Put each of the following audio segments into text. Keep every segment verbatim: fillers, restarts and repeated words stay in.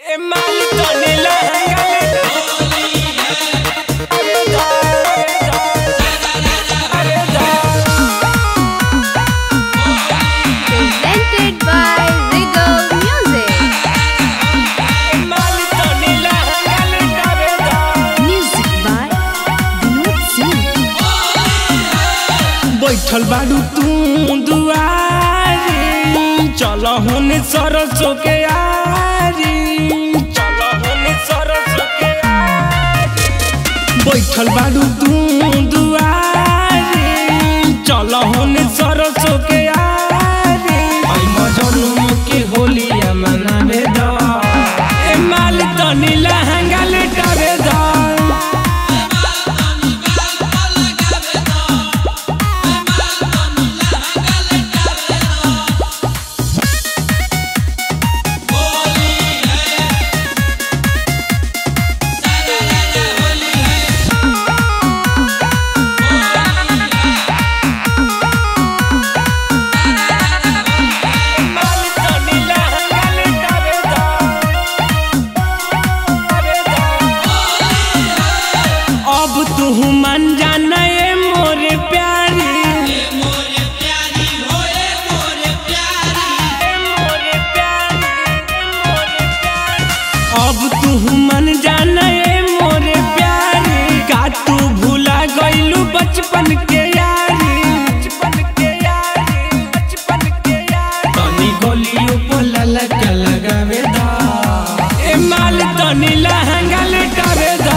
Presented by Regal Music. Music by Vinod Singh. बैठल बाड़ू तू दुआरी, चलो होने सरसों के यारी, चलो होने सरसों के यारी। बैठल बाड़ू तू दुआरी, चलो होने सरसों के यारी। आई मजनू के होलिया मनावे दा, ए माल तनी लहंगा लेटावे दा। अब तू मन जाना ये मोरे प्यारी, ए मोरे प्यारी हो, ए मोरे प्यारी, ए मोरे प्यारी, ए मोरे प्यारी। अब तू मन जाना ये मोरे प्यारी, का तू भूला गइलू बचपन के यारी, बचपन के यारी, बचपन के यारी। तनी गोलियों पर ललका लगावे दा, ए माल तनी लहंगा लेटावे दा।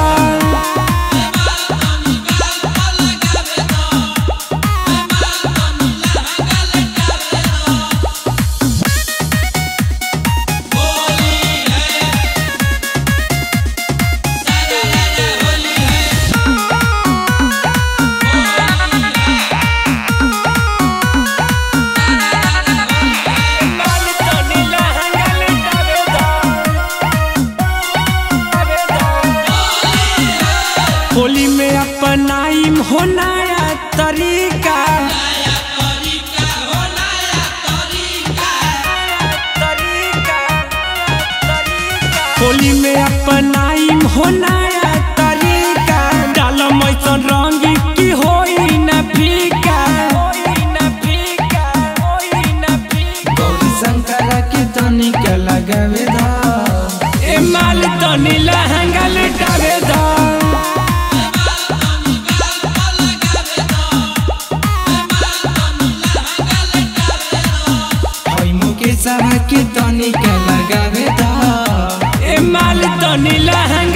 होली में अपनाइम हो नया तरीका, नया तरीका हो, नया तरीका, तरीका, तरीका। होली में अपनाइम हो नया तरीका, डालम ऐसन रंग की होई न फीका, होई न फीका, होई न फीका। गौरी शंकर के तनी के लगावे दा, ए माल तनी लहंगा लेटावे दा। के तनी के लगावे दा, ए माल तनी लहंगा